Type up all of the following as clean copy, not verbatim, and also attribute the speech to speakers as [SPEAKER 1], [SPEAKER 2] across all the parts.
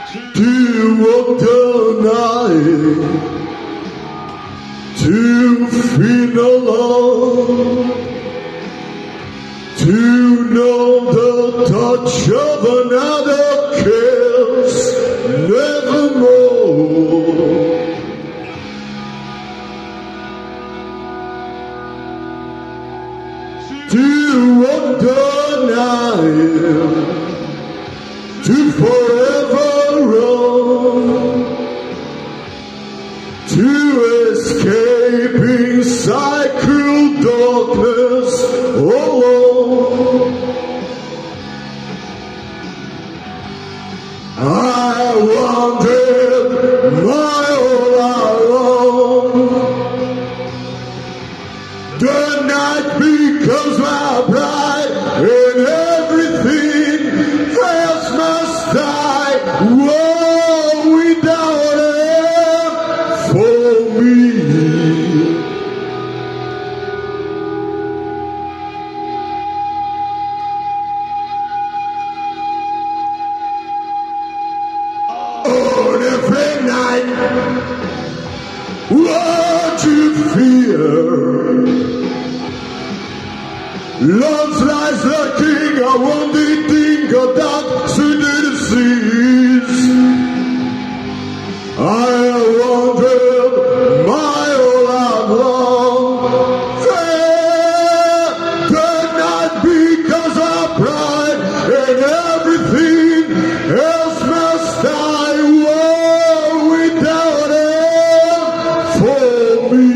[SPEAKER 1] to walk the night, to feel alone, to know the touch of another kiss nevermore. To walk the night, to forever run, to escaping cycle darkness alone. I wanted my all alone. The night becomes my bride, and everything else must die. Whoa, without her for me. On every night, what you fear? Love's lies the king, I want the thing of that city seas. I wanted my all along. The night because of pride, and everything else must die. War without her for me.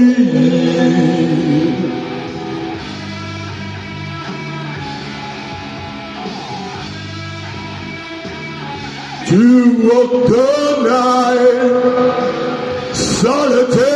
[SPEAKER 1] To walk the night, solitary.